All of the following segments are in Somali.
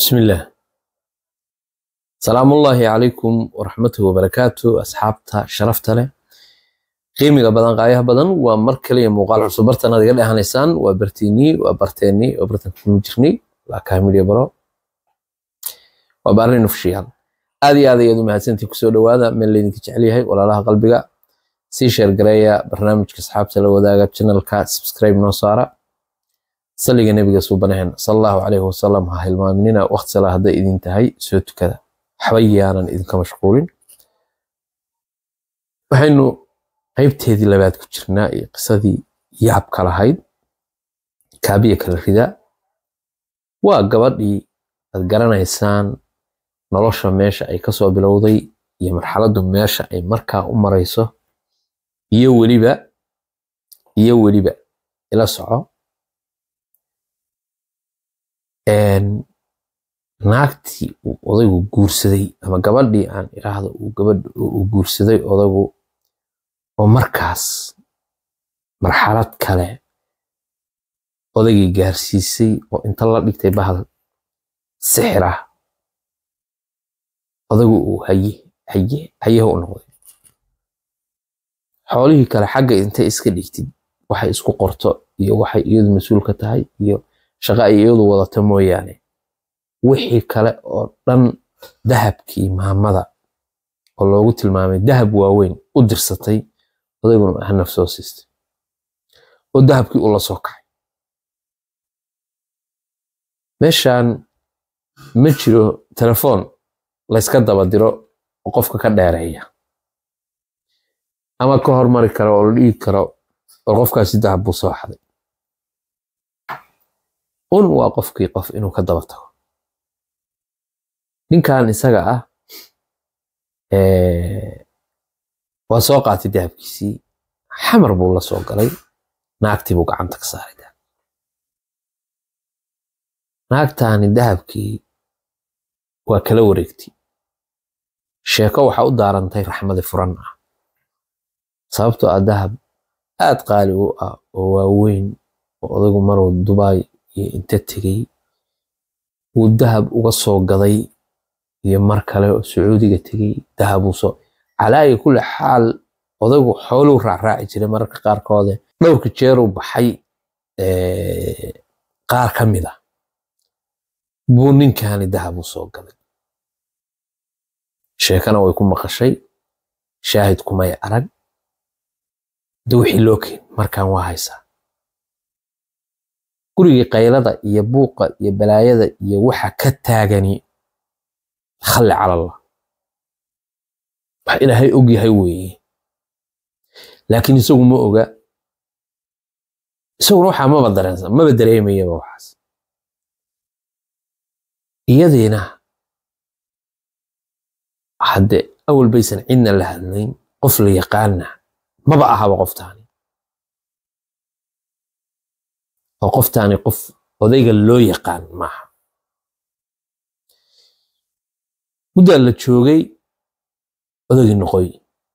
بسم الله. سلام الله عليكم ورحمته وبركاته أصحابتا شرفت له قيمة بدن قايها بدن ومركلي مقال عصبرت أنا دقل إهانيسان وبرتيني وبرتن مجرني لا كامل يبرو وبارني نفشيها هذه يدو مهاتنتي كسودو هذا من اللي نكتش عليها ولا لها قلبك سي شير قرية برنامج أصحابتا لو ذاك channel كا سبسكرايب نوصارا صلي النبي صوبناهن صلى الله عليه وسلم ها المؤمنين وقت صلاة هذا إذا انتهي سوت كذا حويانا إذا كمشغولين وحينو qaybteedii labaad ku jirnaa iyo qisadii yaabka lahayd kaabiya kala rida waa gabadhii aad garanaysaan nolosha meesha ay ka soo bilowday iyo marxaladdu meesha ay markaa u marayso iyo weliba ila soco naagtii uu odaygu guursaday ama gabadhii aan iraahdo uu guursaday odaygu oo markaas marxalad kale odaygii gaarsiisay oo inta la dhigtay bahal sixir ah odaygu uu haye u noqday xoolihii kale xagga intay iska dhigtid waxay isku qorto iyo waxay iyadu mas'uul ka tahay iyo shaqo ay iyadu wadato mooyaane wixii kale oo dhan dahabkii maamada oo loogu tilmaamay dahab waaweyn u dirsatay odayguna ah nafsoo siistay oo dahabkii uu la soo kacay meeshaan ma jiro telefoon la iska daba diro oo qofka ka dheereeya ama ka hormari karo oo la dhigi karo oo qofkaasi dahab buu soo xaday waa qofkii qof inuu ka daba tago ninkan isaga ah waa soo qaatay dahabkiisii xamar buu la soo galay naagtii buu gacanta ka saaray naagtaani dahabkii waa kala wareegtay sheeko waxa u daarantay raxmadi furan ah sababtoo ah dahab aad qaali u ah oo waaweyn oo odaygu maruu Dubai iyo inta tegay uu dahab uga soo gaday iyo mar kale oo Sacuudiga tegay dahab uu soo على كل حال odaygu xoolo raaci jiray mararka qaarkood dhowrka jeer uu baxay qaar kamid ah buu ninkaani dahab u soo galay sheekana way ku maqashay shaahid kuma ay arag duuxi lookin markaan waa haysaa gurigii qaylada iyo buuqa iyo balaayada iyo waxa ka taagani khalli cala Allah ilaahay og yahay weeye laakiin isagu ma oga isagu waxa ma dareemaya waxaas iyadiina hadde awal baysan cidna la hadlayn qof la yaqaana maba ahaba qoftaani oo qoftaani qof odayga loo yaqaan maaha muddo la joogay odagii noqoy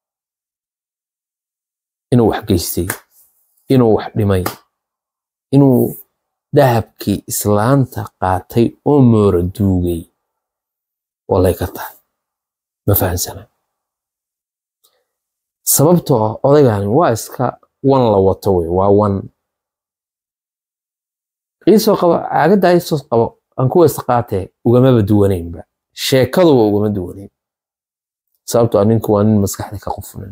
inuu wax geystay inuu wax dhimay inuu dahabkii islaanta qaatay oo moora duugay walay ka tahay ma fahansana sababtoo ah odaygaani waa iska wan la wato wey waa wan iisoo qabo caagada iisoo qabo aan kuwa isqaatee ugamaba duwanaynba sheekaduba ugama duwanayn sababtoo ninku waa nin maskaxda ka qufnan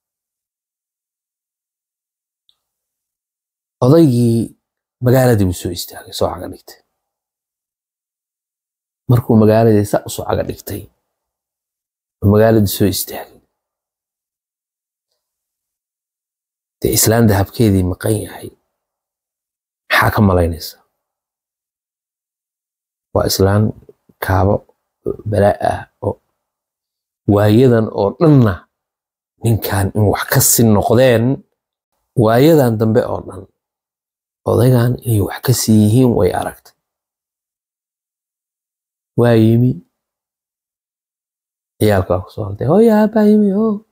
odaygii magaaladii uu soo istaagay soo caga dhigtay markuu magaaladii saa soo caga dhigtay magaaladii soo istaagay de islaan dahabkeedii maqan yahay maxaa ka malaynaysa waa islaan kaabo balaa ah oo waayadan oo dhanna ninkan in wax ka sii noqdeen waayadan dambe oo dhan odaygan inay wax ka sii yihiin way aragtay waa yimi ciyaalkaa ku soo haltay hooyo aabaa yimi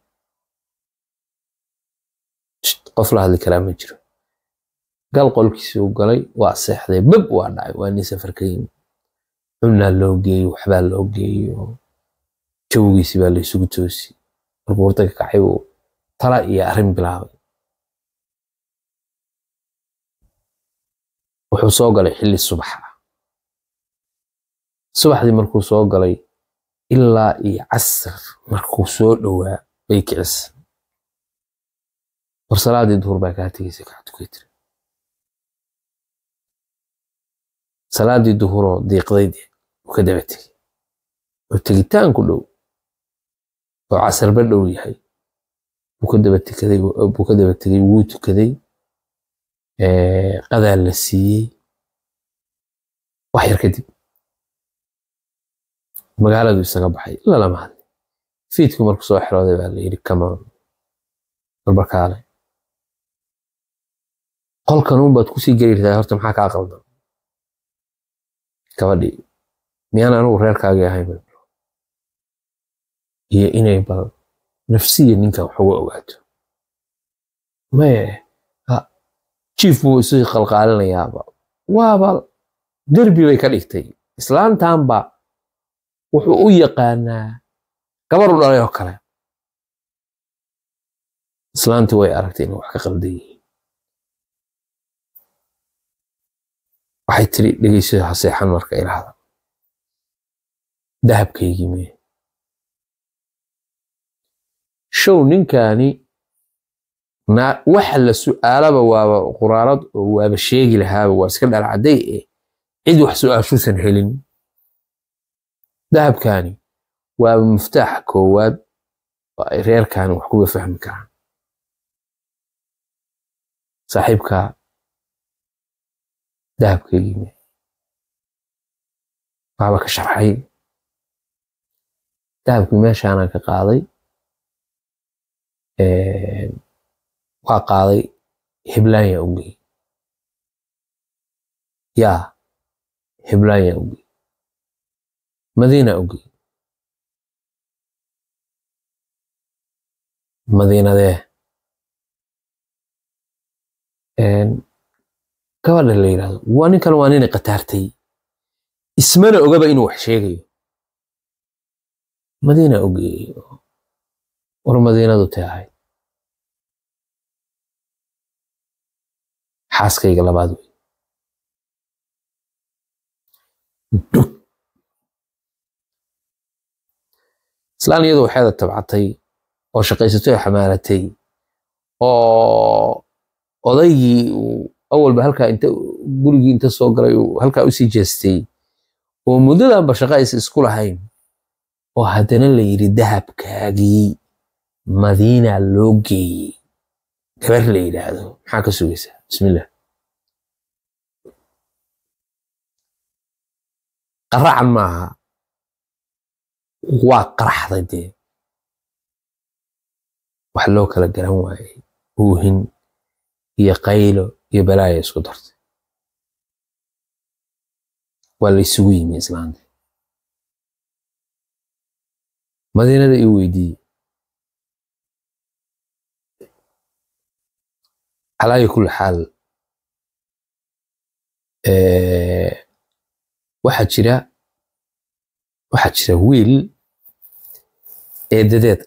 qof la hadli karaa ma jiro gal qolkiisii u galay waa seexday bab waa dhacay waa nin safar ka yimi cunaa loo geeyo waxbaa loo geeyo jawgiisi baa la isugu toosi markuu hurda ka kacay uu tala iyo arrin bilaabay wuxuu soo galay xilli subaxa subaxdii markuu soo galay ilaa iyo casr markuu soo dhowaa bay kicis war salaadii duhur baa kaa tegaysay kaa tukay tiri salaadii duhuroo diiqday uu ka daba tegay oo tegitaan ku dhow oo casarba dhow yahay buu ka daba tegay wuu tukaday qadaa la siiyey wax yar kadib magaaladu isaga baxay ila lama hadlin fiidku markuu soo xirooday baa la yidhi kamaan barbarkaale qolkan uunbaad kusii geli jirtaa horta maxaa kaa qaldan gabadhii miyaan anugu reerkaagii ahayn iyo inay bal nafsiya ninkan wax uga ogaato maye jiif buu isu qalqaalinayaaba waaba derbi bay ka dhigtay islaantaanba wuxuu u yaqaanaa gabar u dhalay oo kale islaantii way aragtay inay wax ka qaldan yihiin waxay tiri dhegeyso ha seexan marka ilaahda dahabkaygii mee show ninkaani waxa la su'aalaba waaba quraarad oo waaba sheegi lahaaba waa iska dhalacday cid wax su'aashuusan helin dahabkaani waaba miftaaxa koowaad oo ay reerkaani wax kuga fahmi karaan saaxiibka dahabkaygii mee waaba ka sharxay dahabkii meeshaanaan ka qaaday waa qaaday Hiblaya u geey yaa Hiblaya u geey Madiina u geey Madiinadee gabadha la yidhaahdo waa ninkan waa ninay qataartay ismana ogaba inuu wax sheegayo Madiina u geey war Madiinadu tahay xaaskayga labaad wey islaan iyadu waxeeda tabcatay oo shaqaysatay oo xamaalatay oo odaygii awalba halkaa inta gurigii inta soo galay uu halkaa usii jeestay oo muddadanba shaqa is isku lahayn oo haddana la yidhi dahabkaagii Madiina loo geeyey gabar la yidhaahdo maxaa ka sugaysaa bismillah qaracan maaha waa qaraxday dee wax loo kala garan waayey uuhin iyo qaylo iyo balaaya isku dartay waa la isugu yimi islaanta Madiinada ii weydiiyey على كل حال waxaa jira wiil eedadeed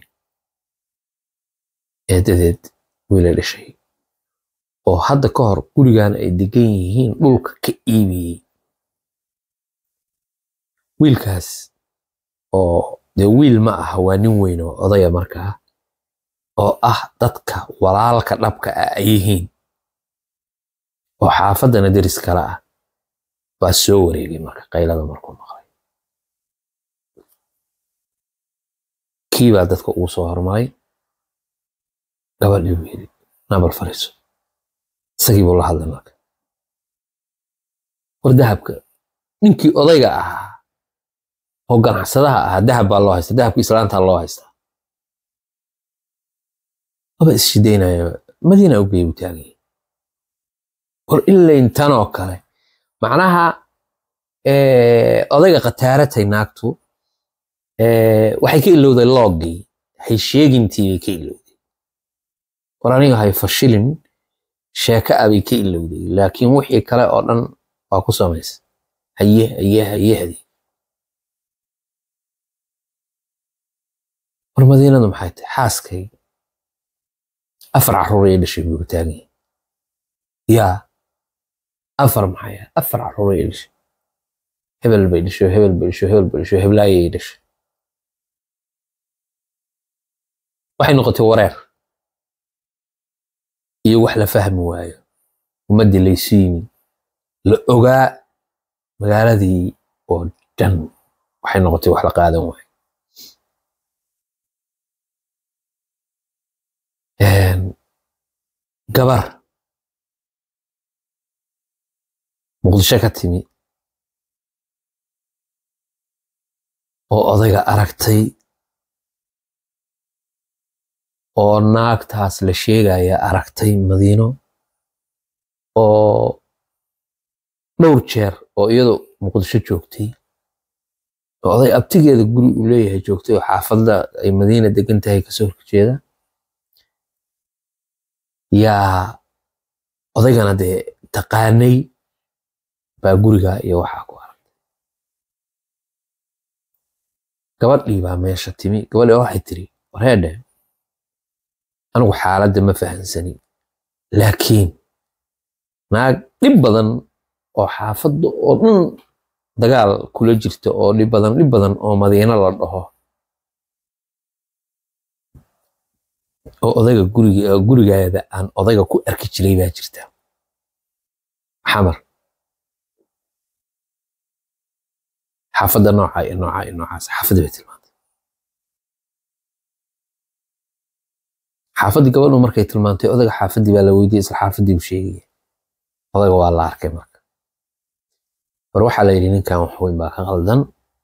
dhashay oo hadda ka hor gurigan ay degan yihiin dhulka ka iibiyey wiilkaas oo dee wiil ma aha waa nin weyn oo odaya markaa oo ah dadka walaalka dhabka ah ay yihiin oo xaafadana deris kala ah baa soo wareegay marka qaylada markuu maqlay kii baa dadka ugu soo hormaray gabadhii buu yidhi nabal fariiso isagii buu la hadlay marka war dahabka ninkii odayga ahaa oo ganacsadaha ahaa dahab baa loo haystaa dahabka islaantaa loo haystaa aba ishidaynaya Madiina u geey u taagay war ilaa intan oo kale macnaha odayga qataaratay naagtu waxay ka ilowday loogii hay sheegintii bay ka ilowday war aniga hay fashilin sheeka abay ka ilowday laakiin wixii kale oo dhan waa ku samaysay هيه دي والمدينة محيط حاسكي أفرع حرية لشي تاني يا أفر محيا أفرع حرية لشي هبل بيدشو هبل بيدشو هبل بيدشو هبل لا يدش waxay noqotay wareer iyo wax la fahmi waayo ummadii laysiini la ogaa magaaladii oo dhan waxay noqotay wax la qaadan waayo gabar muqdisho ka timi oo odayga aragtay oo naagtaas la sheegaya aragtay Madiino oo dhowr jeer oo iyadu muqdisho joogtay oo oday abtigeeda guri u leeyahay joogtay oo xaafadda ay Madiina degan tahay ka soo horjeeda yaa odaygana dee taqaanay baa guriga iyo waxa ku aragtay gabadhii baa meesha timi gabadhii waxay tiri wareedhe anigu xaaladda ma fahansani laakiin naag dhib badan oo xaafadda oo dhan dagaal kula jirta oo dhib badan oo Madiina la dhaho oo odayga gurigeeda aan odayga ku arki jiray baa jirta xamar xaafadda noocaas xaafadda bay tilmaantay xaafadii gabadhu markay tilmaantay odayga xaafadii baa la weydiiyay isla xaafadii uu sheegay odayga waa la arkay marka war waxa la yiri ninkan wax weyn baa ka qaldan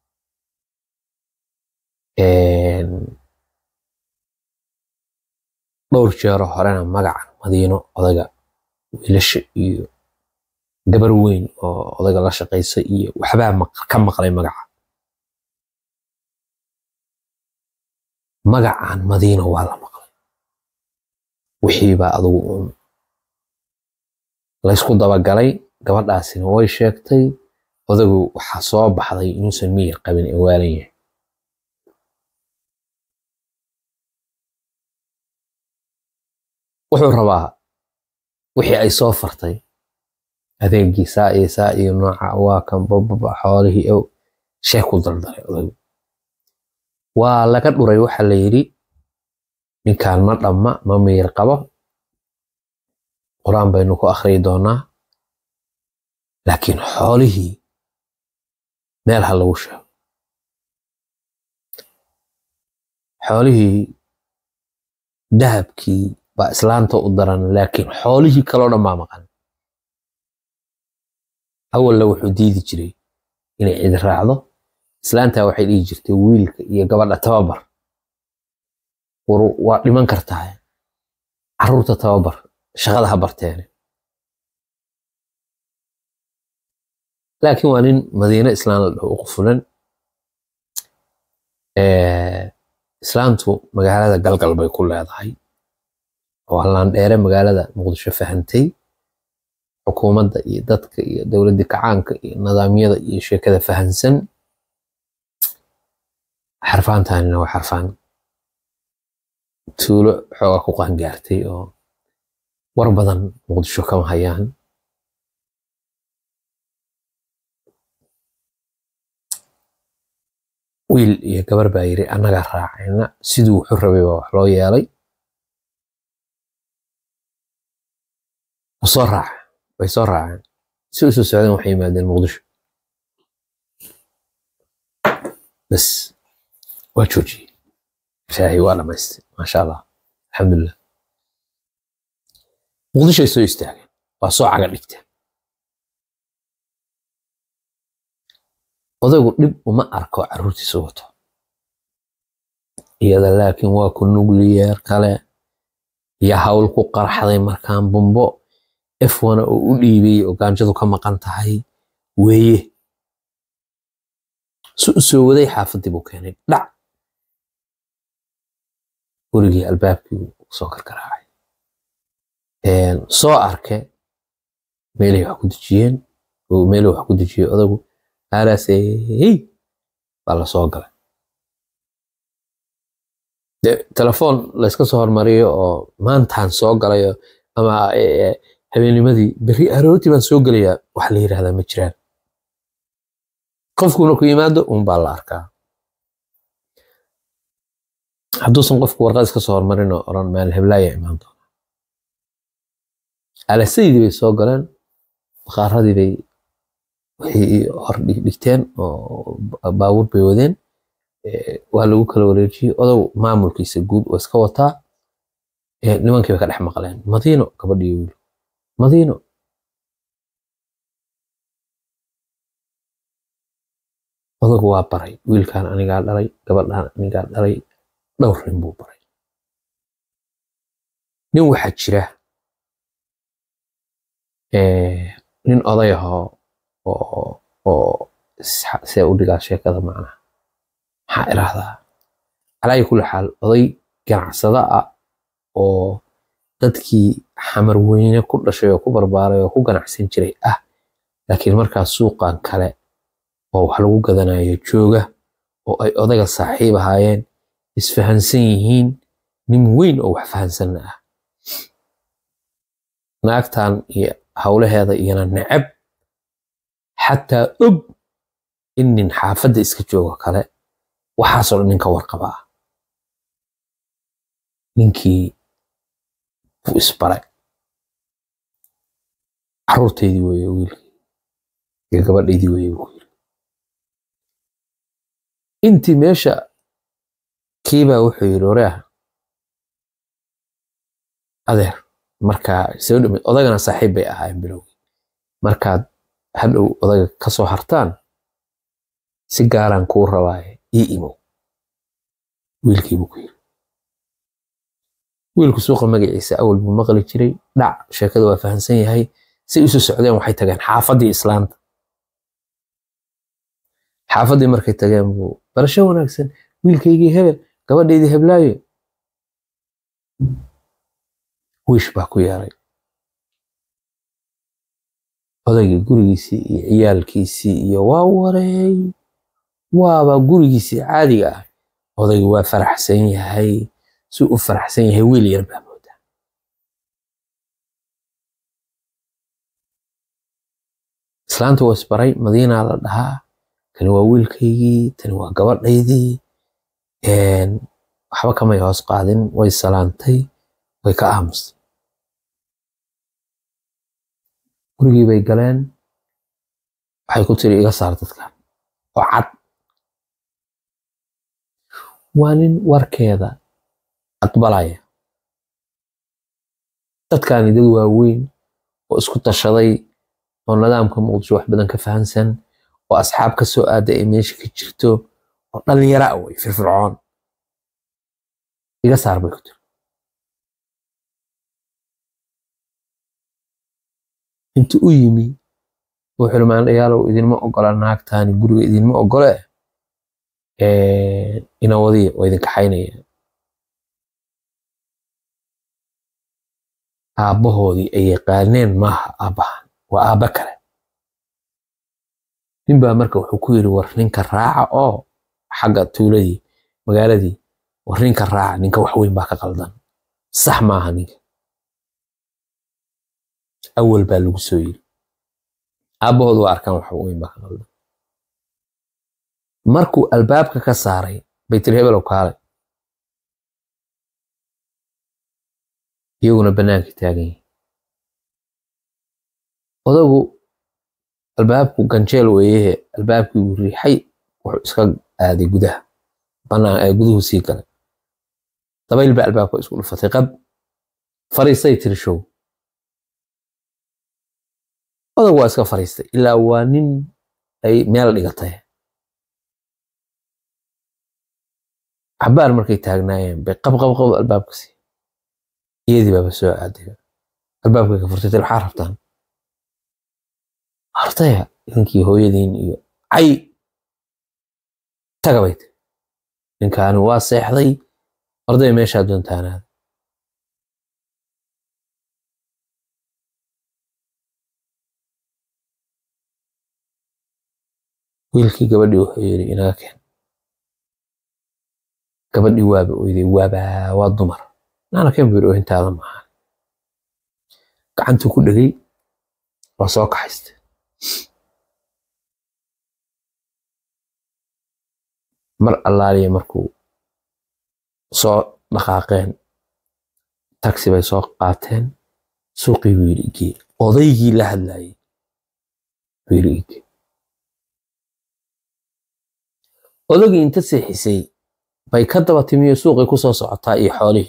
dhowr jeer horena magaca Madiino odayga wiilasha iyo gabar weyn oo odayga la shaqeysay iyo waxba ka maqlay magacaan Madiino waa la maqlay wixii baa adigu la isku daba galay gabadhaasina way sheegtay odaygu waxa soo baxday inuusan miyir qabin ee waalan yahay wuxuu rabaa wixii ay soo fartay adeegiisa iyo nooca waa kan babba xoolihii oo sheeko daldaray odaygu waa laga dhuray waxa la yiri ninkaan ma dhamma ma miyir qabo quraan baynu ku akhriyi doonaa laakiin xoolihii meel ha lagu sheego xoolihii dahabkii baa islaanta u daran laakiin xoolihii kaloo dhan baa maqan awal wuxuu diidi jiray inay cid raacdo islaanta waxay dhigi jirtay wiilka iyo gabadha tababar waa dhiman kartaa caruurta tababar shaqada ha barteen laakiin waa nin Madiina islaan la dhaho ugu fulan islaantu magaalada galgal bay ku leedahay oo hallaan dheere magaalada Muqdisho fahantay xukuumadda iyo dadka iyo dawladda kacaanka iyo nidaamyada iyo sheekada fahansan xarfaantaanina waa xarfaan tuulo xoogaa ku qaangaartay oo war badan Muqdisho kama hayaan wiil iyo gabar baa yiri annaga raacayna siduu wuxuu rabay wax loo yeelay way soo raaceen si u soo socdeen waxay yimaadeen Muqdisho bas waa joojiyey shaahi waa dhamaystay maasha Allah alxamdulillah Muqdisho ay soo istaageen waa soo caga dhigteen odaygu dhib uma arko caruurtiisa wato iyada laakiin waa ku nuclear kale ya hawl ku qarxaday markaan bombo F1 oo u dhiibay oo gaanjadu ka maqan tahay weeye soo waday xaafadii buu keenay dhac gurigii albaabkii soo karkaraacay soo arkay meelay wax ku dejiyeen oo meelay wax ku dejiyay odaygu alasey baa la soo galay telefoon la iska soo hormariyo oo maantaan soo galayo ama habeennimadii berri aroortii baan soo gelayaa wax la yiraahdaa ma jiraan qofkuna ku yimaado baa la arkaa hadduusan qofku warqad iska soo hormarin oo oran meel heblaaya imaan doona alaseydii bay soo galeen bakaaradii bay waxay hor dhigteen oo baabuur bay wadeen waa lagu kala wareejiyey odow maamulkiisa guud oo iska wataa nimankii bay ka dhex maqleen madiino gabadhii wiil madiino odagu waa baray wiilkaan anigaa dhalay gabadhaan anigaa dhalay dhowr nin buu baray nin waxaa jira nin oday ahoo oo see u dhigaa sheekada macnaha maxaa iraahdaa calaa kulli xaal oday ganacsada ah oo dadkii xamar weyne ku dhashay oo ku barbaaray oo ku ganacsan jiray ah laakiin markaas suuqan kale oo wax lagu gadanayo jooga oo ay odayga saaxiib ahaayeen isfahansan yihiin nin weyn oo wax fahansanna ah naagtan iyo hawlaheeda iyana necab xataa og in nin xaafadda iska joogo kale waxaasoo dhan ninka warqaba ah ninkii buu isbaray caruurteydii weeye wiilkii iyo gabadhaydii weeye buu yiri intii meesha kiibaa wuxuu yiri oreah adeer markaa soo dhimay odagana saaxiib bay ahaayeen bilowgii markaad hadhow odaga ka soo hartaan si gaaraan kuu rabaaye ii imow wiilkii buu ku yiri wiilku suuqa magaciisa awal buu maqli jiray dhac sheekada waa fahansan yahay si isu socdeen waxay tageen xaafaddii islaanta xaafaddii markay tageen buu barasho wanaagsan wiilkaygii hebel gabadhaydii heblaayo wiish baa ku yeeray odaygii gurigiisii iyo ciyaalkiisii iyo waa wareey waaba gurigiisii caadiga ah odaygii waa faraxsan yahay si u faraxsan yahay wiil yar baa moodaa islaanta waa isbaray madiinaa la dhahaa kani waa wiilkaygii tani waa gabadhaydii waxba kamay hoos qaadin way salaantay way ka aamusay gurigii bay galeen waxay ku tiri iga saar dadkan oo cad waa nin warkeeda aqbalaya dadkaani dad waaweyn oo isku tashaday oo nidaamka muqdisho wax badan ka fahansan oo asxaab ka soo aaday ay meesha ka jirto oo dhalinyaro ah way firfircoon iga saar bay ku tiri intuu u yimi wuxuu yiri maandhayaalow idinma ogola naagtaani guriga idinma ogole ina wadiya oo idin kaxaynaya aabbahoodii ay yaqaaneen maaha aabbahan waa aabba kale nin baa marka wuxuu ku yiri war ninka raaca oo xagga tuuladii magaaladii war ninka raaca ninka wax weyn baa ka qaldan sax maaha ninka awal baa lagu soo yiri aabbahoodu waa arkaan wax weyn baa ka qaldan markuu albaabka ka saaray bay tiri hebelow kaale iyaguna banaanka taagan yihiin odagu albaabku ganjeel weeye albaabkii uu riixay wuxuu iska aaday gudaha banaan guduhu sii galay dabayl baa albaabka isku dhufatay qab fariisay tiri show odagu waa iska fariistay ilaa waa nin ay meel dhigatay cabaar markay taagnaayeen bay qab albaabka sii iyadii baaba soo aaday albaabkay ka furtay waxaa rabtaan artaya idinkii hooyadiin iyo cay taga bay tiri ninkaani waa seexday arday meeshaa doontaanaada wiilkii gabadhii wuxuu yiri inaga keen gabadhii waaba oyday waa dumar nana keen buu yiri intaada maaha gacantu ku dhagay waa soo kaxaystay mar allaaliya markuu soo dhaqaaqeen taxi bay soo qaateen suuqii buu yiri igee odaygii la hadlayay buu yiri igee odaygii inta seexisay bay ka daba timiyo suuqii ku soo socotaa iyo xoolihii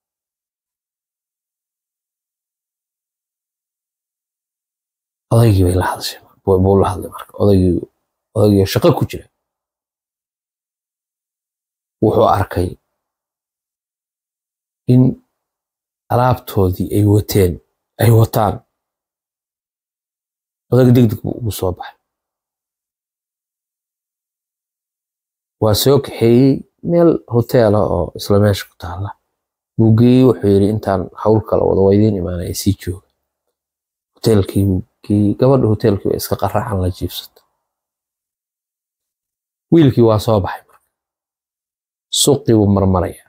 odaygii bay la hadashay buu la hadlay marka odaygii shaqo ku jira wuxuu arkay in alaabtoodii ay wataan odayga degdeg buu ugu soo baxay waa soo kaxeeyey meel hotel oo isla meesha ku taala buu geeyey wuxuu yiri intaan hawl kala wada waydiin imaanay sii jooga hotelkii gabadha hotelkii iska qaraacan la jiibsatay wiilkii waa soo baxay suuqii buu marmaraya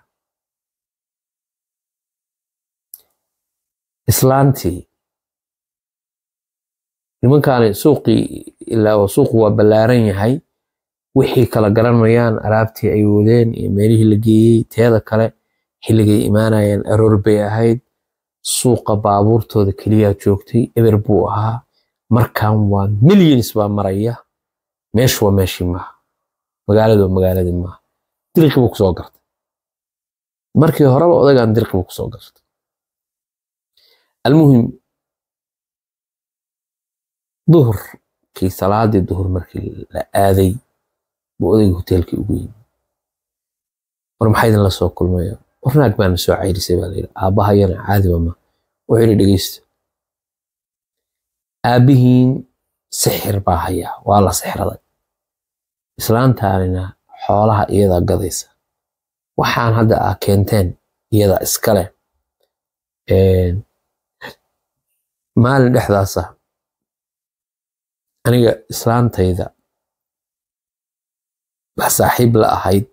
islaantii nimankaani suuqii ilaa suuqu waa ballaaran yahay wixii kala garanayaan alaabtii ay wadeen iyo meelihii la geeyey teeda kale xilligay imaanayeen aroor bay ahayd suuqa baabuurtooda kaliya joogtay eber buu ahaa markaan waa millions baa maraya meeshu waa meeshii maaha magaaladii maaha dirqi buu ku soo gartay markii horeba odaygan dirqi buu ku soo gartay almuhim duhurkii salaadii duhur markii la aaday buu odayga hotelkii ugu yimi war maxay idin la soo kulmaya warnaag baan soo cayrisay baa layidhi aabbahayana caadiba ma wuxuu yidhi dhegeysta aabbihiin sixir baa haya waa la sixraday islaantaanina xoolaha iyada gadaysa waxaan hadda keenteen iyada iskale maalin dhexdaasa aniga islaantayda baa saaxiib la ahayd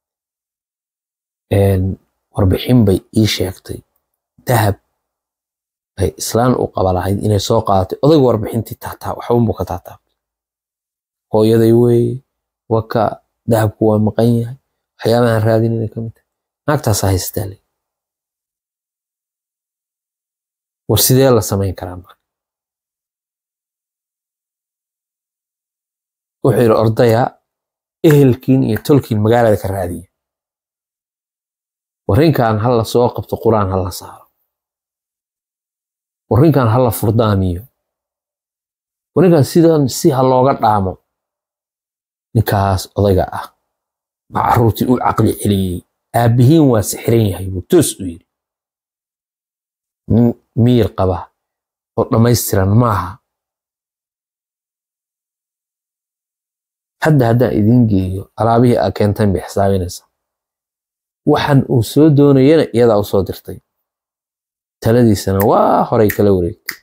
warbixin bay ii sheegtay dahab bay islaan u qaba lahayd inay soo qaadatay odayga warbixintii taataa waxbunbuu ka taataabtay hooyaday weeye waka dahabku waa maqan yahay waxyaabahan raadinayna ka mid tahay naagtaasaa haysataa le war sidee la samayn karaa marka wuxuu yidhi ordaya ehelkiin iyo tolkiin magaalada ka raadiya warrinkan ha la soo qabto quraan ha la saaro warrinkan ha la furdaamiyo warrinkan sidan si ha looga dhaamo ninkaas odayga ah baa carruurtii u caqli celiyey aabbihiin waa sixiran yahay buu toos u yidhi nin miyir qaba oo dhammaystiran maaha haddaan idiin geeyo alaabihii aa keenteen bay xisaabinaysaa waxaan uu soo doonayana iyadaa u soo dirtay taladiisana waa horay kala wareegtay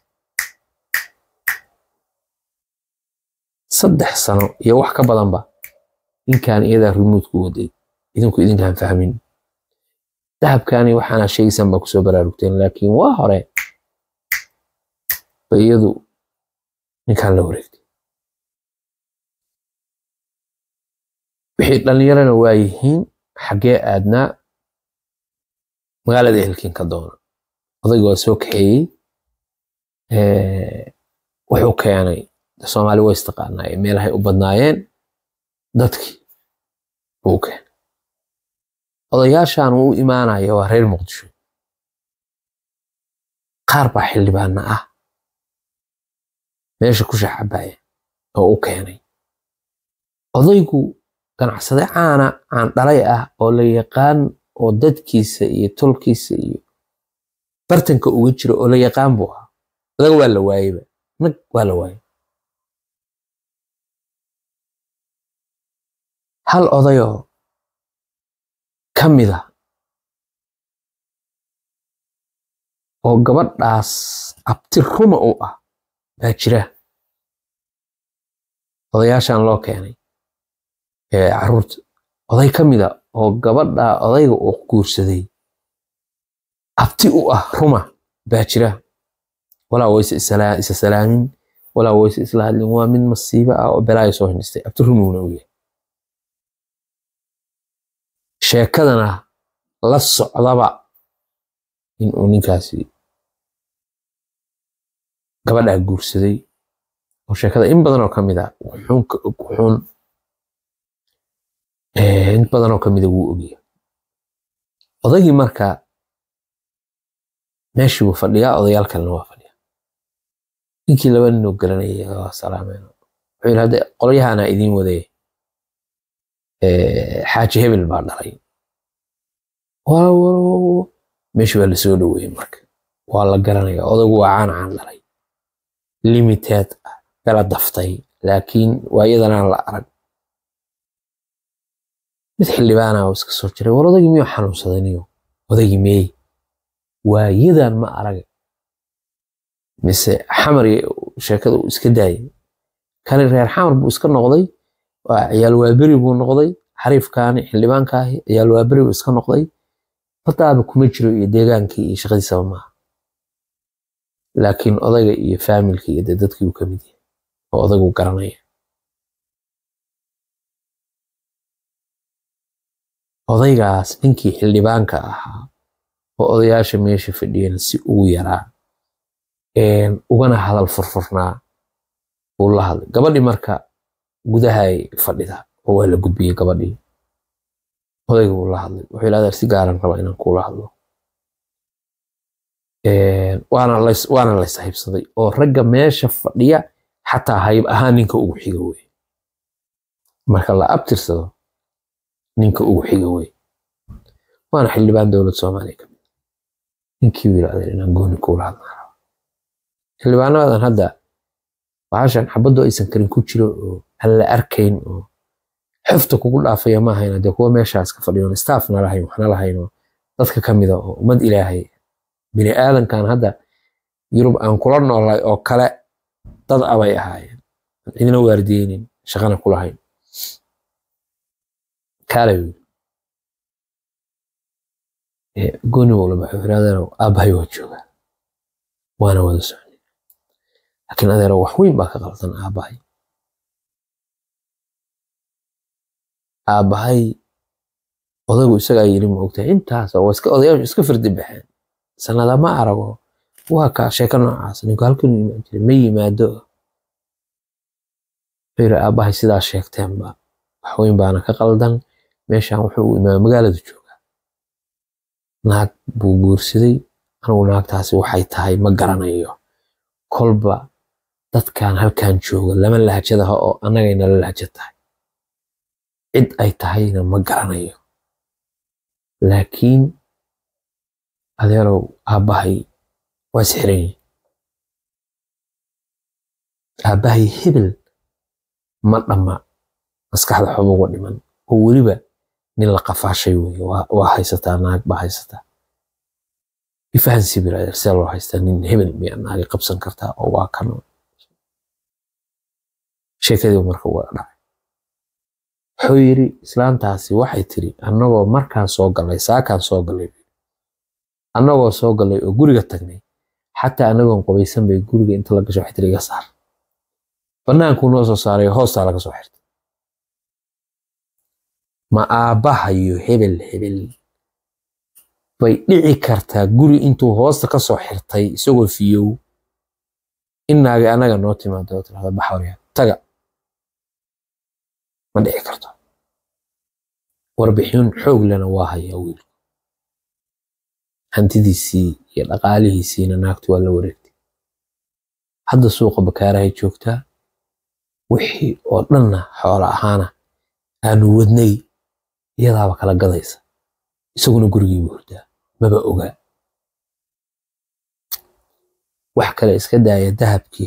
3 sano iyo wax ka badanba ninkan iyadaa remote ku waday idinkaan fahmin dahabkaani waxaana sheegaysan baa kusoo baraarugteen laakiin waa hore bay iyadu ninkan la wareegtay wixii dhallinyarana waa yihiin xaggee aadnaa magaalada ehelkiin ka doona odayga waa soo kaxeeyey wuxuu keenay Soomaali way istaqaanay meelahay u badnaayeen dadkii buu keenay odayaashan uu imaanayo waa reer Muqdisho qaar baa xildhibaana ah meesha ku shaxabaya oo uu keenay odaygu ganacsade aan dhalay ah oo la yaqaan oo dadkiisa iyo tolkiisa iyo bartanka uga jiro oo la yaqaan buu ahaa odaga waa la waayay nag waa la waayay hal odayo kamida oo gabadhaas abti ruma u ah baa jira odayaashan loo keenay caruurta oday ka mid ah oo gabadha odayga uu guursaday abti u ah ruma baa jira walaa way is salaamin walaa way isla hadlin waa mid masiibo ah oo balaayo soo hindistay abti rumuna u yahay sheekadana la socdaba in uu ninkaasi gabadha guursaday oo sheekada in badan oo kamid ah wuxuun in badan oo kamid ah wuu ogyahay odaygii marka meeshii wuu fadhiyaa odayaal kalena waa fadhiyaa ninkii laba nin oo garanayay waa salaameen wuxuu yidhi qolyahana idiin waday xaaji hebel baa dhalay meeshii waa lasoo dhaweeyey marka waa la garanaya odaygu waa caan dhalay limited kala daftay laakiin waa iyadana la arag mid xildhibaana oo iska soo jiray war odaygii miyuu xanuunsadaniyo odaygii meey waa iyadan ma arag mise xamar sheekada uu iska daayay kale reer xamar buu iska noqday waa ciyaal waaberi buu noqday xariifkaani xildhibaankaahi ciyaal waaberi buu iska noqday fataaba kuma jiro iyo deegaankii iyo shaqadiisa ma laakiin odayga iyo familkii iyo dadkii uu kamid yahay oo odaygu garanaya odaygaas ninkii xildhibaanka ahaa oo odayaasha meesha fadhiyeen si ugu yaraa ugana hadal furfurnaa uu la hadlay gabadhii marka gudahay fadhida oo waa la gudbiyey gabadhii odaygu uu la hadlay wuxuu yidhahdaa si gaaran raba inaan kula hadlo waana la saaxiibsaday oo ragga meesha fadhiya xataa hayb ahaan ninka ugu xiga wey marka la abtirsado ninka ugu xiga wey waana xildhibaan dowlad Soomaaliya ka mid ninkii yiraahday inaan gooni kula hadlo xildhibaanadan hadda waxaan xabado aysan karin ku jiro oo aan la arkayn oo xifta kugu dhaafaya ma hayna de kuwa meeshaas ka fadhiyo staff na lahayn waxna lahayno dadka kamid ah oo umad Ilaahay bini aadankan hadda Yurub aan kula noolay oo kale dad abay ahaayeen idina waardiyeen shaqana kula hayn kale gooni wala baxiraadana aabay waa jooga waana wada socday laakiin adeer wax weyn baa ka qaldan aabay odaygu isaga yiri ma ogtahay intaas oo iska odayaashu iska firdi baxeen sanada ma arago waa ka sheeko noocaas ninka halkan imaan jiray ma yimaado aabay sidaa sheegteen ba wax weyn baana ka qaldan meeshan wuxuu imaan magaalada jooga naag buu guursaday anigu naagtaasi waxay tahay ma garanayo kolba dadkan halkan jooga lama lahajadaha oo anagayna la lahajad tahay cid ay tahayna ma garanayo laakiin adeerow aabbahay waa sixran aabbahay hebel ma dhama maskaxda xubo uga dhiman oo weliba nin la qafaashay weeye waa haysataa naag baa haysataa ifahansi birader see loo haystaa nin hebel miyaa naagi qabsan kartaa oo waa kan sheekadii marka waa dhacay wuxuu yiri islaantaasi waxay tiri annagoo markaan soo galay saakaan soo galay annagoo soo galay oo guriga tagnay xataa annagoon qabaysan bay guriga inta la gasho waxay tiri iga saar banaanku noo soo saaray hoosta laga soo xirtay ma aabahayo hebel bay dhici kartaa guri intuu hoosta ka soo xirtay isagoo fiyow inaaga anaga noo timaado tirada baxawriya taga ma dhici karto warbixin xoog lana waa haya wiil hantidiisii iyo dhaqaalihiisiina naagtu waa la wareegtay hadda suuqa bakaarahay joogtaa wixii oo dhanna xoolo ahaana aanu wadnay iyadaaba kala gadaysa isaguna gurigii buu hurdaa maba ogaa wax kale iska daaya dahabkii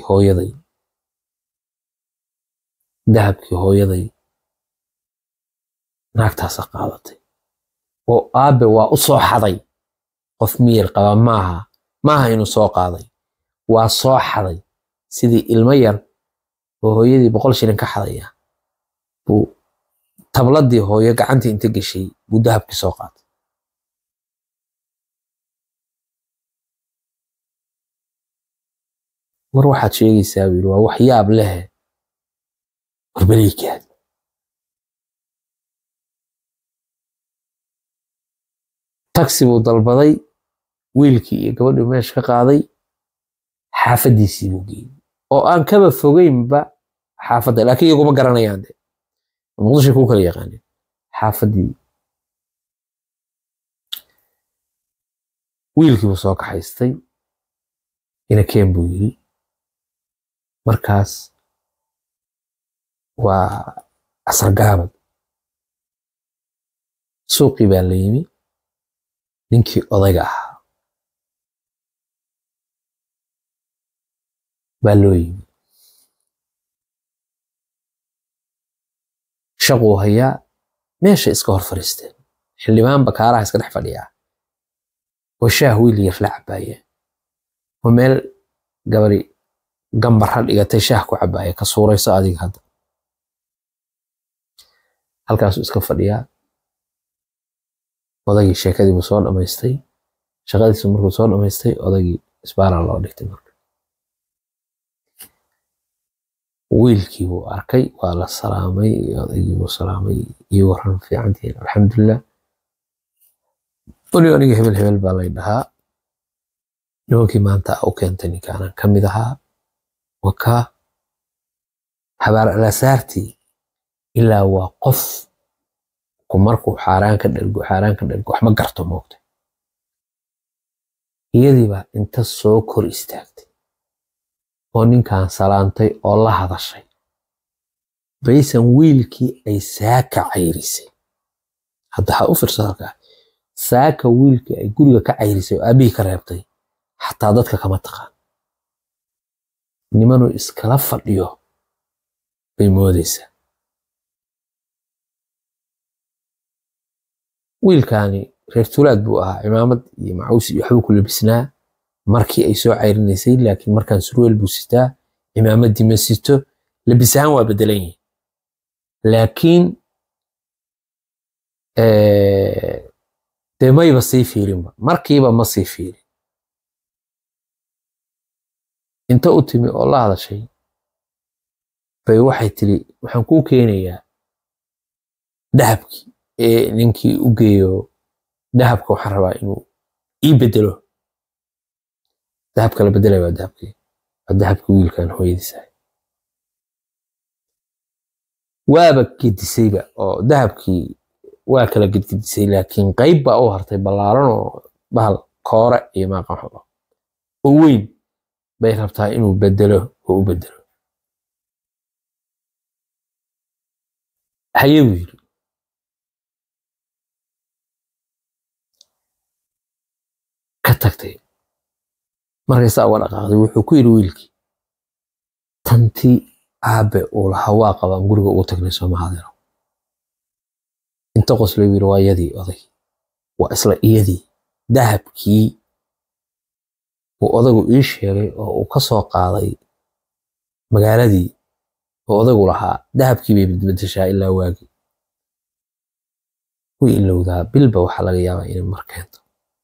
hooyaday naagtaasa qaadatay oo aabe waa u soo xaday qof miyir qaba maaha inuu soo qaaday waa soo xaday sidii ilmo yar oo hooyadii 100 shilin ka xadaya buu tabladii hooyo gacantii inta gashay buu dahabkii soo qaatay. mar waxaad sheegaysaa buu yiri waa wax yaab leh warbaleykaad. taxi buu dalbaday, wiilkii iyo gabadhii meesha ka qaaday, xaafadiisii buu geeyey oo aan kaba fogeynba xaafadda, laakiin iyaguma garanayaan de muqdisho ku kala yaqaaneen xaafadii. wiilkii buu soo kaxaystay, ina keen buu yiri. markaas waa casar gaabad, suuqii baa la yimi. ninkii odayga ahaa baa loo yimi, shaquu hayaa, meesha iska hor fadhiisteen. xildhibaan bakaaraha iska dhex fadhiyaa oo shaah wiil yar la cabaaya, oo meel gabari gambarra dhigatay shaah ku cabaaya, ka suurayso adiga hadda. halkaasuu iska fadhiyaa. odaygii sheekadii buu soo dhamaystay, shaqadiisu markuu soo dhamaystay odaygii isbaaraa loo dhigtay. marka wiilkii buu arkay, waa la salaamay, odaygii buu salaamay, iyo waran fiicantiin alxamdulilah. weli aniga hebel hebel baa lay dhahaa, nimankii maanta u keentay ninkaanan ka mid ahaa. wakaa habaar alasaartii ilaa waa qof markuu xaaraan ka dhergo wax ma garto moogtay. iyadiiba inta soo kor istaagtay oo ninkan salaantay oo la hadashay, baysan wiilkii ay saaka cayrisay. hadda ha u fiirso halkaa, saaka wiilkii ay guriga ka cayrisay oo aabihii ka reebtay, xataa dadka kama taqaan. nimanuu iskala fadhiyo bay moodaysaa. wiilkaani reer tuulaad buu ahaa, cimaamad iyo macaws iyo waxbuu ku labisnaa markii ay soo cayrinaysay, laakiin markaan surweel buu sitaa, cimaamaddii ma sito, labis ahaan waa bedelan yihin. laakiin dee mayba sii fiirinba, markiiba ma sii fiirin. inta u timi oo la hadashay bay waxay tiri waxaan kuu keenayaa dahabkii. ninkii u geeyo dahabka, waxaan rabaa inuu ii bedelo. dahabka la bedelay waa dahabkii wiilkan hooyadiisa. waaba gedisayba oo dahabkii waa kala gedgedisay, laakiin qayb baa u hartay ballaaran oo bahal koore iyo maaqaxo oo weyn bay rabtaa inuu bedelo oo u bedelo. haye buu yiri. ka tagtay. markaysaa uga dhaqaaqday wuxuu ku yiri wiilkii, tantii aabe uu lahaa waa qabaan guriga ugu tagnay sooma hadeero. inta qoslay yiri waa iyadii oday, waa isla iyadii. dahabkii uu odaygu ii sheegay oo uu ka soo qaaday magaaladii oo odaygu lahaa, dahabkii bay bedbedeshaa ilaa waagi. way ilowdaa bilba waxaa laga yaabaa inay mar keento.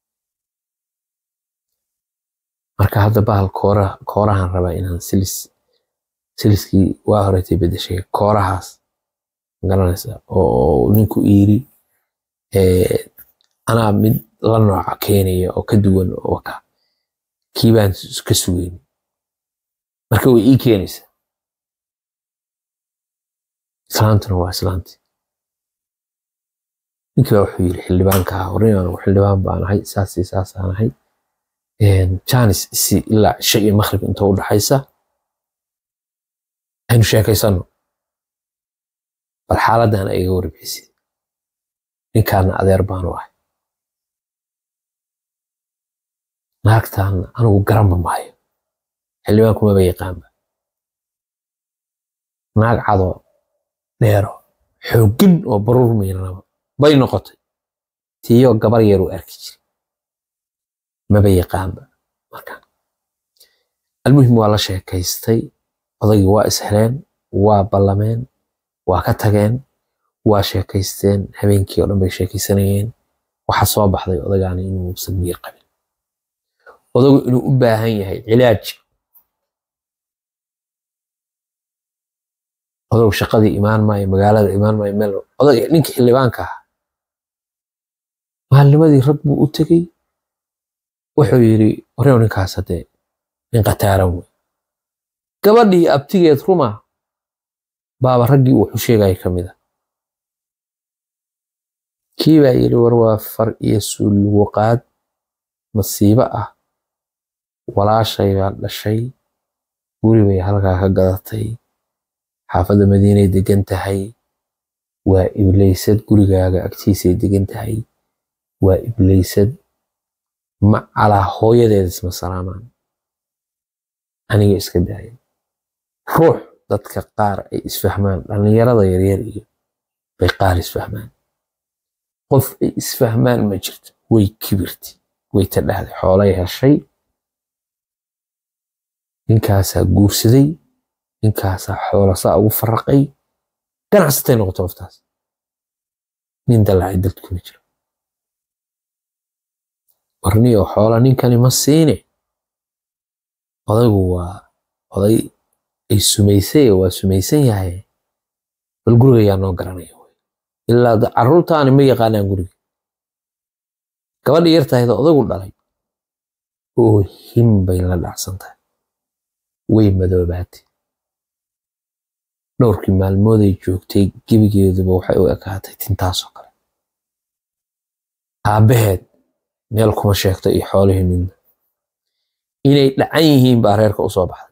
marka hadda bahal koorahan rabaa inaan siliskii waa horeetay bedeshay, koorahaas garanaysa oo ninku yiri anaa mid la nooca keenaya oo ka duwan oo waka kii baan ka sugeyn. marka way ii keenaysaa. islaantuna waa islaantii. ninkii baa wuxuu yiri xildhibaanka horreeyaan xildhibaan baan ahay, saasaan ahay, jaanis isi ilaa cisho iyo maqrib inta u dhaxaysa aynu sheekaysano, bal xaaladdan ay iga warbixisay. ninkaana adeer baanu ahay, naagtaana anigu garanba maayo, xildhibaanku maba yaqaanba. naag cadoo dheero xoogin oo baruur miiranaba bay noqotay, tiyo gabar yar u arki jiray maba yaqaanba. marka almuhim waa la sheekaystay, odaygii waa isheleen, waa ballameen, waa ka tageen. waa sheekaysteen habeenkii oo dhan bay sheekaysanayeen waxa soo baxday odagaani inuu miyir qabin odagu inuu u baahan yahay cilaaj odagu shaqadii imaan maayo magaalada imaan maayo meel odaga ninka xildhibaanka ah maalnimadii rag buu u tegey wuxuu yiri wareen ninkaas hadee nin qataaran wey gabadhii abtigeed ruma baaba raggii uu u sheegay kamid ah kii baa yiri war waa far iyo sulwaqaad masiibo ah walaashay baa dhashay guri bay halkaa ka gadatay xaafadda Madiina ay degan tahay waa ibleysad gurigaaga agtiisa ay degan tahay waa ibleysad ma ala hooyadeed isma salaamaan aniga iska daayay ruux dadka qaar ay isfahmaan dhalinyarada yaryar iyo bay qaar isfahmaan qof ay isfahmaan ma jirto way kibirti way tadhaxday xoolay heshay ninkaasaa guursaday ninkaasaa xoolasaa ugu faraqay ganacsatay noqotay qoftaas nin dalacay dadku ma jiro warniyo xoola ninkani ma siine odaygu waa oday ay sumaysay waa sumaysan yahay bal guriga yaa noo garanaya ilaa carruurtaani ma yaqaanaan guriga gabadha yar tahay odaygu dhalay oo him bay la dhacsan tahay way madoobaatay dhowrkii maalmood ay joogtay gebigeeduba waxay u ekaatay tintaasoo kale aabaheed meel kuma sheegto iyo xoolihii midna inay dhacan yihiin baa reerka u soo baxday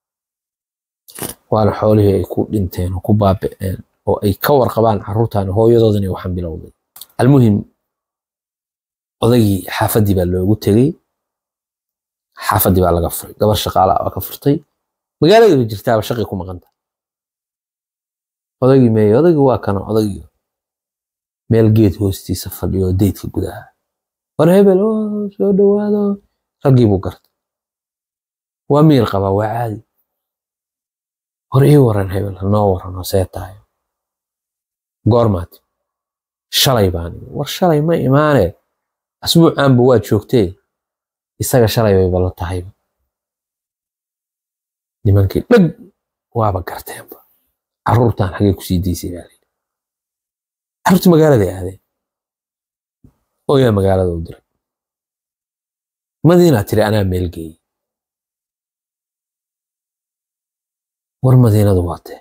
waana xoolihii ay ku dhinteen oo ku baaba'een oo ay ka warqabaan carruurtaan hooyadoodana waxaan bilowday almuhim odagii xaafadii baa loogu tegey xaafadii baa laga furay gabar shaqaale ah ka furtay magaalada bay jirtaaba shaqi ku maqanta odagii meey odagii waa kana odagii meel geed hoostiisa fadhiyo deydka gudaha war hebel oo soo dhawaado raggii buu gartay waa miyir qaba waa caadi war ii waran hebel noo waran oo see tahay goormaad shalay baan war shalay ma imaane asbuucaanba waa joogtee isaga shalay bay bala tahay nimankii dhag waaba garteenba carruurtaan xagee ku sii daysay baa layidhi carruurtii magaalada aadeen oo yaa magaalada u diray madiina tiri anaa meel geeyey war madiinadu waa tee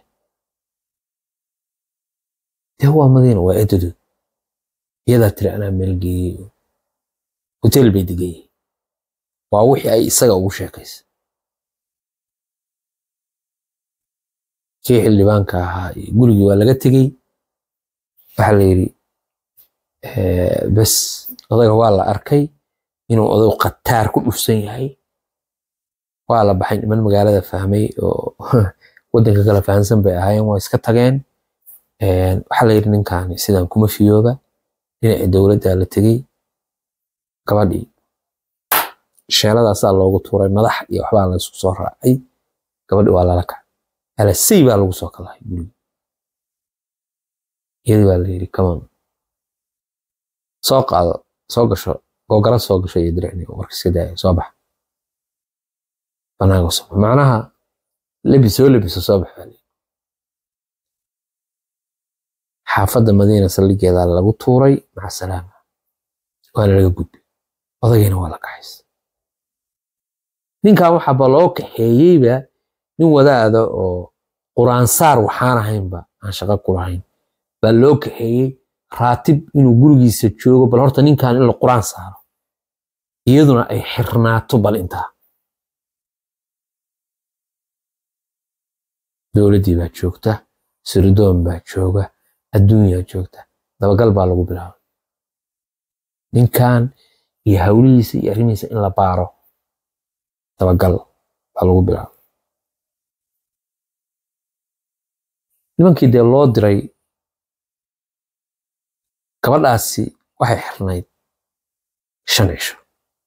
dee waa madiina waa eedadood iyadaa tiri anaa meel geeyey hotel bay degan yihiin waa wixii ay isaga ugu sheekaysay kii xildhibaanka ahaa gurigii waa laga tegey waxaa la yidhi bes odaga waa la arkay inuu odagu khataar ku dhufsan yahay waa la baxay niman magaalada fahmay oo waddanka kala fahansan bay ahaayeen waa iska tageen waxaa la yidhi ninkaani sidaan kuma fiyooba dhinacii dowladda la tegey gabadhii sheeladaasaa loogu tuuray madax iyo waxbaa la isku soo raacay gabadhii waa lala kacay alasay baa lagu soo kalahay guriga iyadii baa la yidhi kaman soo qaado soo gasho googara soo gasho iyo diricni warka iska daaya soo bax banaaga soo macnaha lebiso soo bax baa xaafadda Madiina saldhigeeda lagu tuuray maca salaama waana laga gudbay odagayna waa la kaxaysay ninkan waxaa ba loo kaxeeyeyba nin wadaada oo quraan saar waxaan ahaynba aan shaqo ku lahayn baa loo kaxeeyey raatib inuu gurigiisa joogo bal horta ninkan in la quraan saaro iyaduna ay xirnaato bal intaa dowladdii baa joogta sirdoon baa jooga adduunyaa joogta dabagal baa lagu bilaabay ninkan iyo hawlihiisa iyo arrimihiisa in la baaro dabagal baa lagu bilaabay nimankii dee loo diray gabadhaasi waxay xirnayd 5 cisho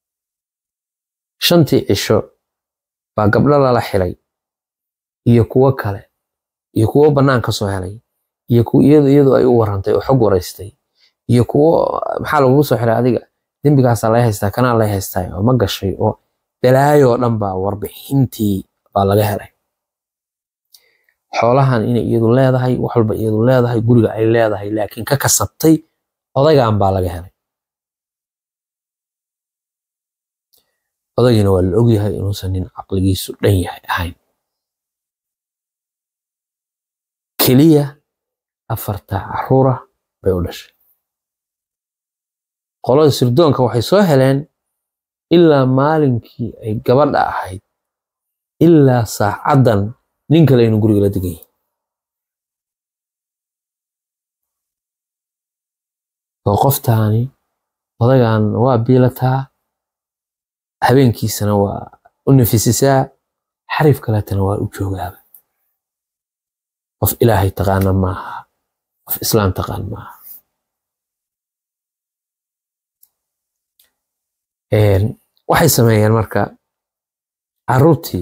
5tii cisho baa gabdho lala xilay iyo kuwo kale iyo kuwo bannaan ka soo helay iyo kuwa iyadu ay u warantay oo xog waraystay iyo kuwa maxaa lagu soo xiray adiga dembigaasaa laga haystaa kanaa laga haystaa oo ma gashay oo balaayo dhan baa warbixintii baa laga helay xoolahan inay iyadu leedahay wax walba iyadu leedahay guriga ay leedahay laakiin ka kasabtay odaygan baa laga helay odaygiina waa la ogyahay inuusan nin caqligiisu dhan yahay ahayn keliya 4 caruura bay u dhashay qolada sirdoonka waxay soo heleen ilaa maalinkii ay gabadha ahayd ilaa saacadan nin kale inuu guriga la degan yahay oo qoftaani odaygan waa biilataa habeenkiisana waa u nafisisaa xariif kaleetana waa u joogaaba qof ilaahay taqaana maaha qof islaam taqaan maaha waxay sameeyeen marka caruurtii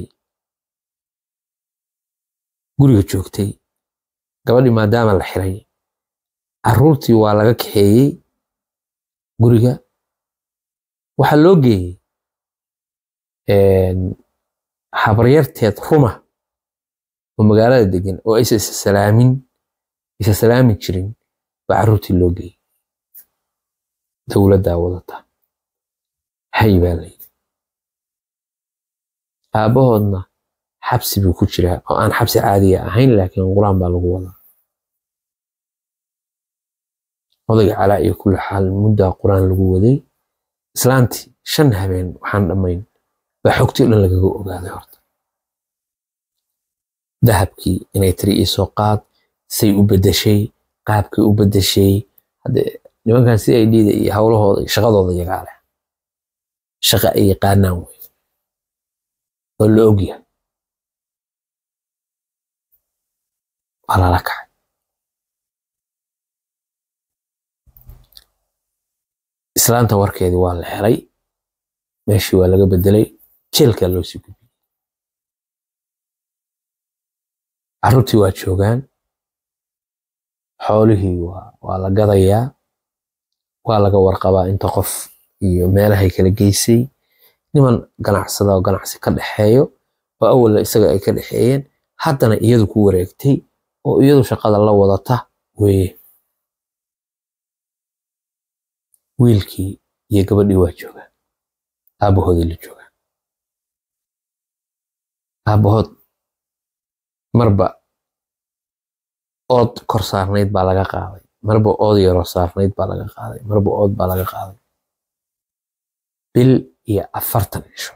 guriga joogtay gabadhii maadaama la xiray caruurtii waa laga kaxeeyey guriga waxaa loo geeyey habaryarteed ruma oo magaalada degan oo aysan isa salaami jirin baa caruurtii loo geeyey dowladdaa wadata hay baa layidhi aabbahoodna xabsi buu ku jiraa oo aan xabsi caadiya ahayn laakiin quraan baa lagu wadaa odayga calaa iyo kulli xaal muddaa quraan lagu waday islaantii 5 habeen waxaan dhammayn baa xogtii dhan lagaga ogaaday horta dahabkii inay tiri ii soo qaad say u bedeshay qaabkii u bedeshay haddee nimankan si ay dhiida iyo howlahooda iyo shaqadooda iyagaa leh shaqa ay yaqaanaan wey oo la ogyahay waa lala kacay islaanta warkeedii waa la helay meeshii waa laga bedelay jeelkaa loo sii gudbiyey caruurtii waa joogaan xoolihii waa la gadayaa waa laga warqabaa inta qof iyo meelahay kala geysay niman ganacsada oo ganacsi ka dhaxeeyo oo awalna isaga ay ka dhaxeeyeen haddana iyadu ku wareegtay oo iyadu shaqada la wadata weeye wiilkii iyo gabadhii waa joogaan aabbahoodii la joogaan aabbahood marba ood kor saarnayd baa laga qaaday marba ood yaroo saarnayd baa laga qaaday marba ood baa laga qaaday bil iyo 40 cisho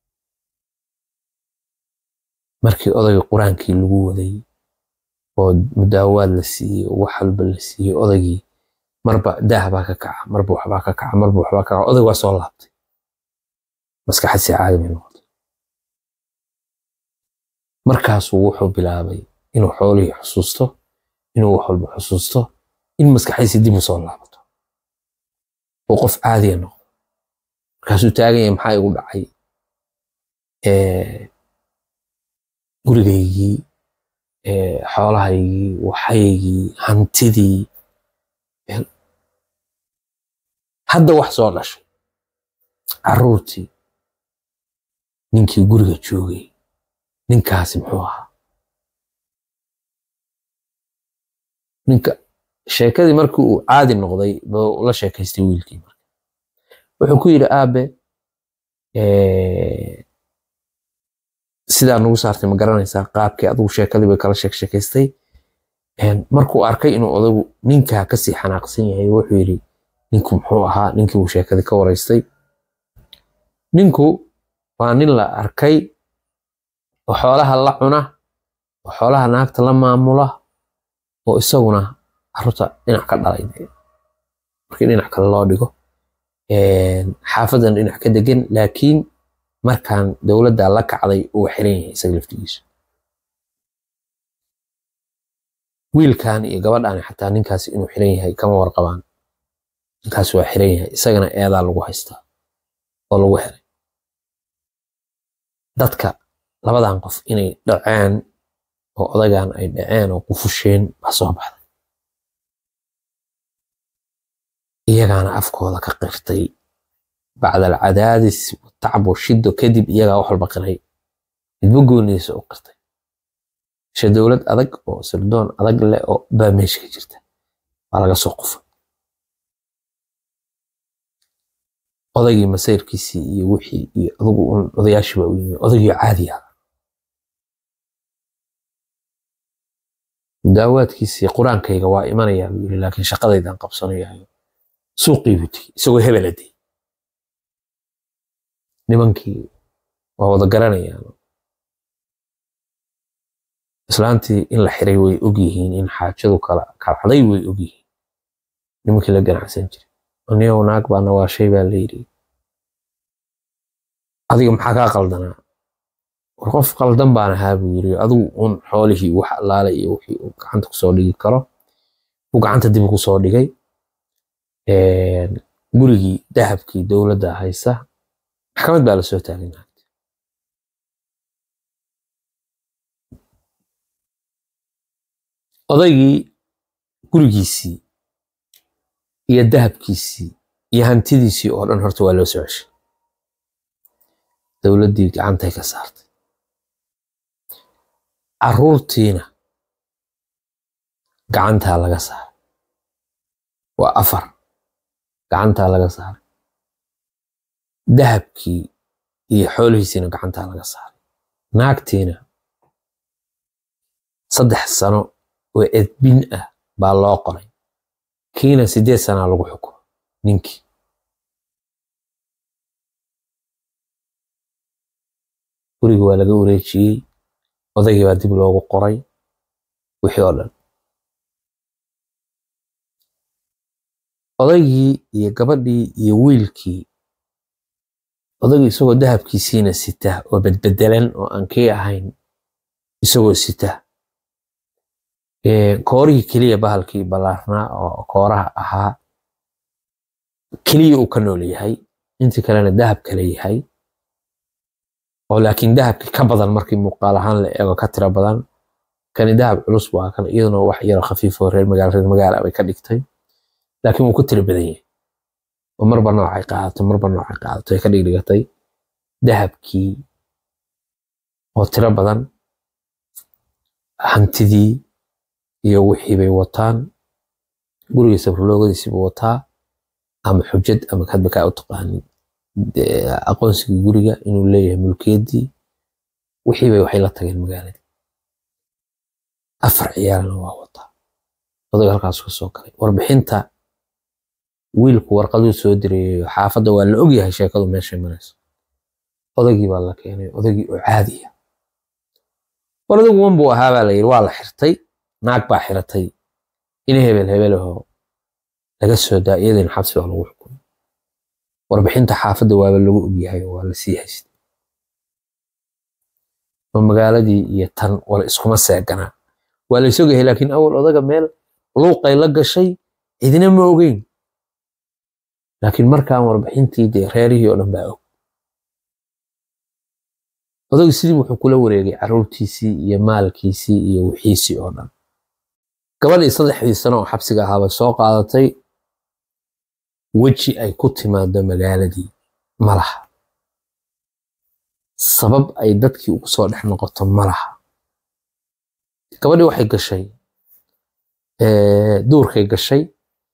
markii odayga quraankii lagu waday oo mudaawaad la siiyey wax walba la siiyey odaygii marba daahbaa ka kaca marba waxbaa ka kaca marba waxbaa ka kaca odaygu waa soo laabtay maskaxdiisa caadi bay noqotay markaasuu wuxuu bilaabay inuu xoolihii xusuusto inuu wax walba xusuusto in maskaxdiisa dib u soo laabato oo qof caadiya noqdo markaasuu taagan yahay maxaa igu dhacay gurigaygii xoolahaygii waxaygii hantidii hadda wax soo dhashay caruurtii ninkii guriga joogay ninkaasi muxuu ahaa ninka sheekadii markii uu caadi noqday buu la sheekaystay wiilkii marka wuxuu ku yidhi aabe sidaa nagu saartay ma garanaysaa qaabkii adigu sheekadii bay kala sheekaystay markuu arkay inuu odagu ninkaa kasii xanaaqsan yahay wuxuu yidhi ninku muxuu ahaa ninkii uu sheekadii ka waraystay ninku waa nin la arkay oo xoolaha la cuna oo xoolaha naagta la maamula oo isaguna carruurta dhinac ka dhalay markii dhinac kale loo dhigo xaafadan dhinac ka degan laakiin markaan dowladda la kacday uu xiran yahay isaga laftigiisu wiilkan iyo gabadhan xataa ninkaas inuu xiran yahay kama warqabaan ninkaas waa xiran yahay isagana eedaa lagu haystaa oo lagu xiray dadka labadan qof inay dhaceen oo odagan ay dhaceen oo ku fusheen baa soo baxday iyagaana afkooda ka qirtay bacda alcadaadis watacab washido kadib iyagaa wax walba qiray midba gooniisa u qirtay isha dowlad adag oo sirdoon adag leh oo baa meesha ka jirta waa laga soo qufay odaygii masayrkiisii iyo wixii iyo adugu odayaashii baa u yimi odaygii caadi ah daawaadkiisii quraankayga waa imanayaa buu yiri laakiin shaqadaydan qabsanayaa suuqii buu tegey isagoo hebel aday nimankii waa wada garanayaan islaantii in la xiray way og yihiin in xaajadu kala kacday way og yihiin nimankii la ganacsan jiray aniga naag baa nawaashay baa la yiri adiga maxaa ka qaldanaa war qof qaldan baan ahaa buu yiri adigu un xoolihii wax allaale iyo wixii uu gacanta ku soo dhigi karo uu gacanta dib ku soo dhigay gurigii dahabkii dowladda haysa maxkamad baa la soo taagay odaygii gurigiisii iyo dahabkiisii iyo hantidiisii oo dhan horta waa loo soo ceshay dowladdii gacantay ka saartay carruurtiina gacantaa laga saaray waa 4 gacantaa laga saaray dahabkii iyo xoolihiisiina gacantaa laga saaray naagtiina 3 sano oo edbin ah baa loo qoray kiina 8 sano lagu xukumo ninkii guriga waa laga wareejiyey odaygii baa dib loogu qoray wixii oo dhan odaygii iyo gabadhii iyo wiilkii odaygii isagoo dahabkiisiina sita oo bedbedelan oo aan kii ahayn isagoo sita koorihii keliya bahalkii ballaarnaa oo kooraha ahaa keliya uu ka nool yahay intii kalena dahab kale yahay oo laakiin dahabkii ka badan markii muuqaal ahaan la eego ka tira badan kani dahab culus waa kan iyaduna wax yar khafiif oo reer magaala bay ka dhigtay laakiin uu ku tira badan yahay oo marba noocay qaadato ay ka dhigtay dahabkii oo tira badan hantidii iyo wixii bay wataan guriga sabrloogadiisii buu wataa ama xujad ama kadba ka u taqaanin aqoonsigii guriga inuu leeyahay mulkiyadii wixii bay waxay la tageen magaalada 4 ciyaalna waa wataa odayga halkaas ka soo galay warbixinta wiilku warqaduu soo diray xaafadda waa la og yahay sheekadu meesha marayso odaygii baa la keenay odaygii oo caadi ah waradigu wan buu ahaa baa la yiri waa la xirtay naag baa xiratay in hebel oo laga soo daayeen xabsi oo lagu xukumay warbixinta xaafadda waa lagu og yahay waa la sii haystay magaaladii iyo tan wala iskuma seegana waa la soo gahay laakiin awal odaga meel luuqay la gashay idina ma ogeyn laakiin markaan warbixintii reerihii oo dhan baa og odagu sidii wuxuu kula wareegay carruurtiisii iyo maalkiisii iyo wixiisii oo dhan gabadhii 3 sano oo xabsiga ahaa bay soo qaadatay weji ay ku timaado magaaladii malaha sabab ay dadkii ugu soo dhex noqoto malaha gabadhii waxay gashay duurkay gashay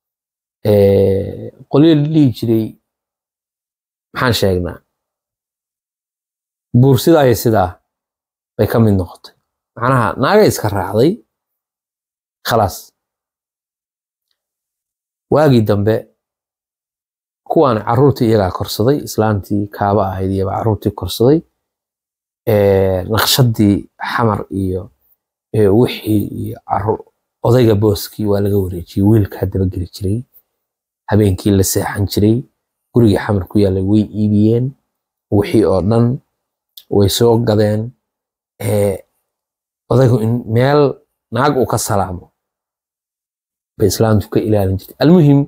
qolyo lii jiray maxaan sheegnaa buursida ay sidaa bay ka mid noqotay macnaha naagay iska raacday khalaas waagii dambe kuwaan carruurtii iyagaa korsaday islaantii kaaba ahayd iyo carruurtii korsaday naqshadii xamar iyo wixii iyo odayga booskii waa laga wareejiyey wiilka daba geli jiray habeenkii la seexan jiray gurigii xamar ku yaallay way iibiyeen wixii oo dhan way soo gadeen odaygu in meel naag uu ka salaamo bay islaantu ka ilaalin jirtay almuhim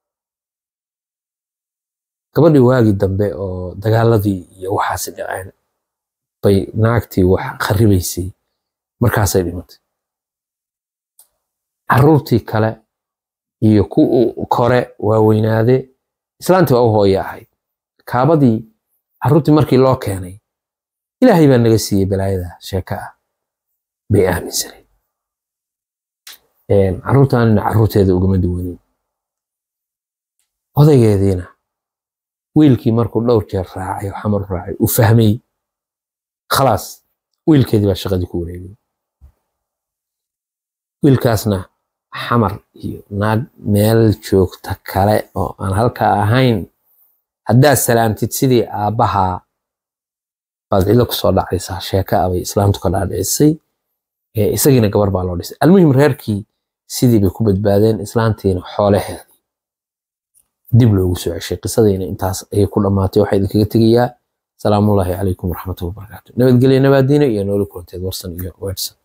gabadhii waagii dambe oo dagaaladii iyo waxaasi dhaceen bay naagtii wax kharibaysay markaasay dhimatay carruurtii kale iyo ku kore waa weynaade islaantii waa u hooyo ahayd kaabadii carruurtii markii loo keenay ilaahay baa naga siiyey balaayada sheeka ah bay aaminsaneen carruurtaanina carruurteeda ugama duwanin odaygeediina wiilkii markuu dhowr jeer raacay oo xamar raacay uu fahmay khalaas wiilkeedii baa shaqadii ku wareegay wiilkaasna xamar iyo naag meel joogta kale oo aan halka ahayn haddaad salaantid sidii aabbahaa baad cidlo kusoo dhacaysaa sheeka abay islaamtu ka dhaadhicisay isagiina gabar baa loo dhisay almuhim reerkii sidii bay ku badbaadeen islaantiina xoolaheedii dib loogu soo ceshay qisadiina intaas ayay ku dhammaatay waxaa idinkaga tegayaa salaamullaahi calaykum waraxmatullahi wabarakaatu nabadgelyo nabaadiina iyo nooli kulanteed warsan iyo weedhsan